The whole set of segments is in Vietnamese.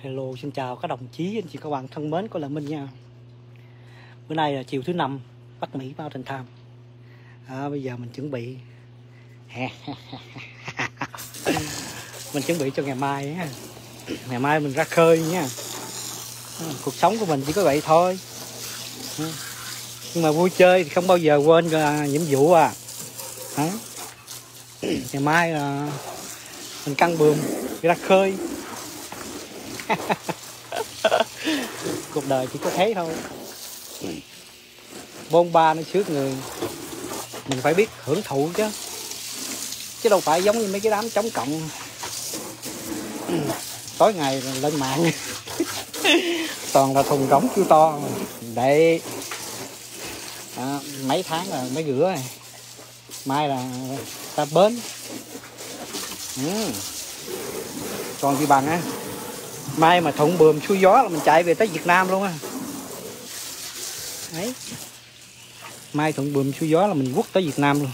Hello, xin chào các đồng chí, anh chị các bạn thân mến của Lợi Minh nha. Bữa nay là chiều thứ năm, Bắc Mỹ Mountain Time. Bây giờ mình chuẩn bị mình chuẩn bị cho ngày mai nha. Ngày mai mình ra khơi nha. Cuộc sống của mình chỉ có vậy thôi. Nhưng mà vui chơi thì không bao giờ quên nhiệm vụ à. Ngày mai là mình căng buồm đi ra khơi. Cuộc đời chỉ có thế thôi. Bôn ba nó trước người, mình phải biết hưởng thụ chứ đâu phải giống như mấy cái đám chống cộng tối ngày lên mạng toàn là thùng rỗng kêu to để mấy tháng là mới rửa này, mai là ta bến. Còn gì bằng á, mai mà thuận buồm xuôi gió là mình chạy về tới Việt Nam luôn á. Đấy, mai thuận buồm xuôi gió là mình quất tới Việt Nam luôn.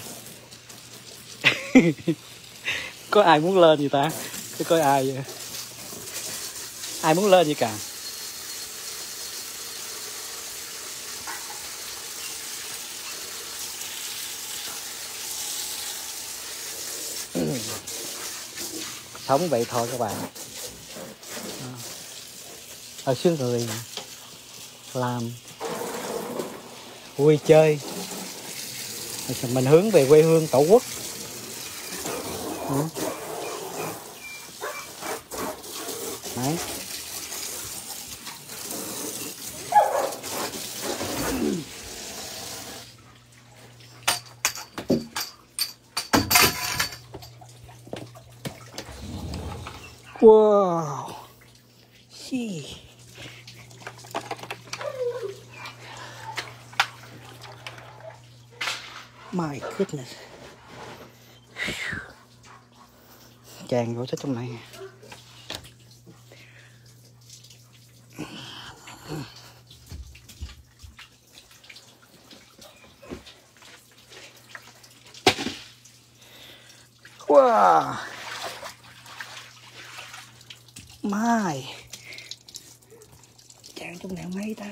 Có ai muốn lên gì ta? Chứ coi ai vậy? Ai muốn lên gì cả. Sống vậy thôi các bạn. Ở xứ người làm vui chơi, mình hướng về quê hương tổ quốc. Đấy. Wow. My goodness. Tràn vô tới trong này. Wow. My. Tràn trong này mấy ta?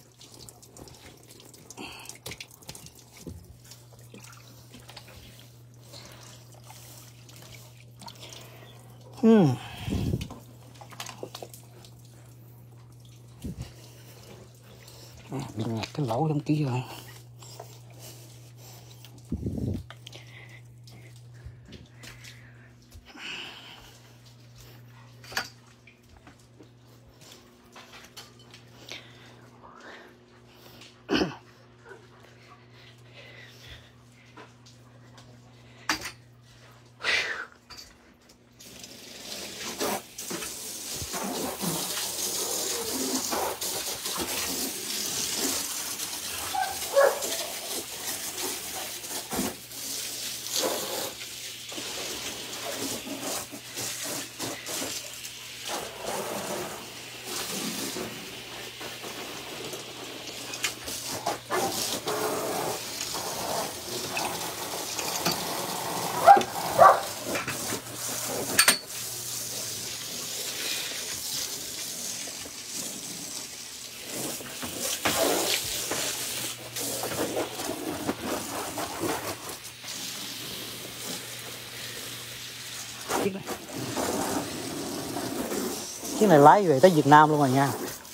Bị ngạt cái lỗ trong kia rồi. Chiếc này lái về tới Việt Nam luôn rồi nha.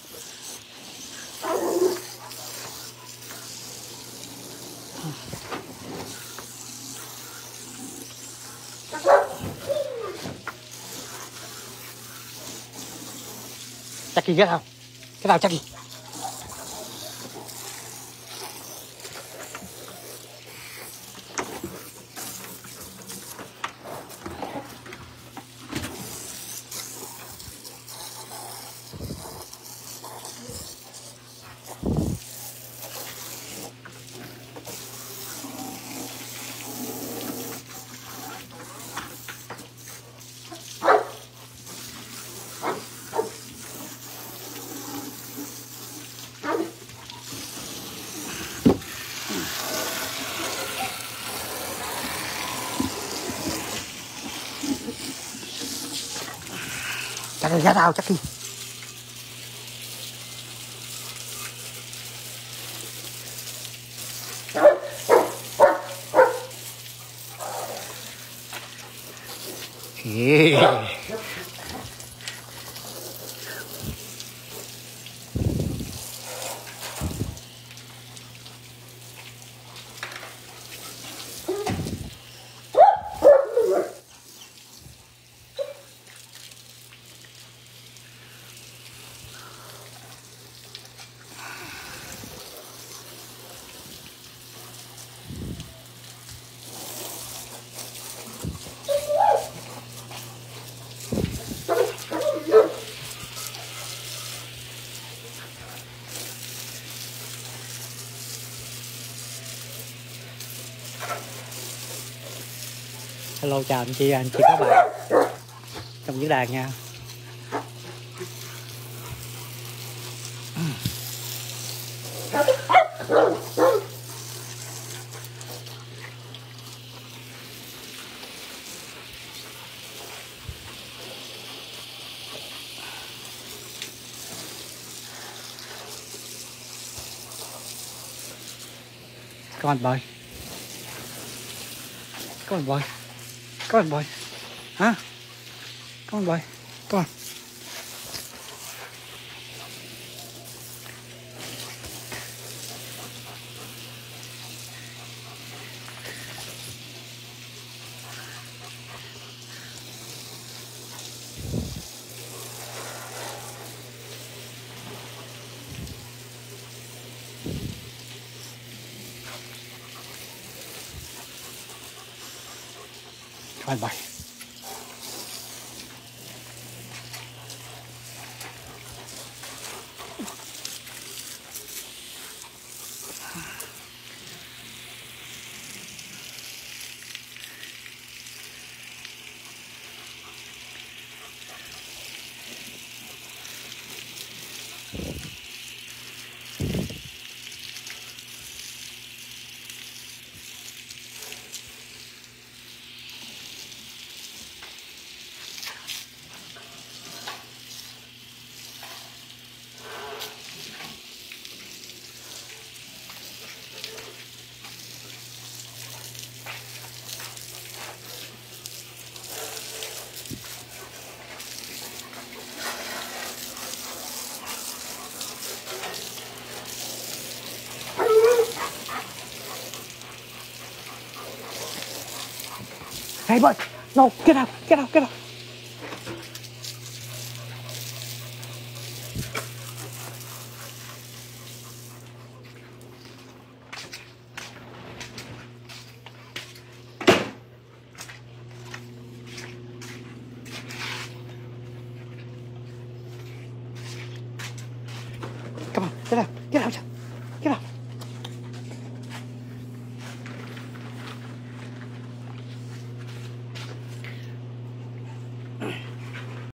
Chắc gì ghét không? Cái nào chắc gì? Chắc là giá tao chắc đi. Yeah. Hello, chào anh chị các bạn trong diễn đàn nha. Come on boy. Come on boy. Come on boy. Huh? Come on boy. Come on. Come on boy. Hey boy, no, get out, get out, get out. Come on, get out.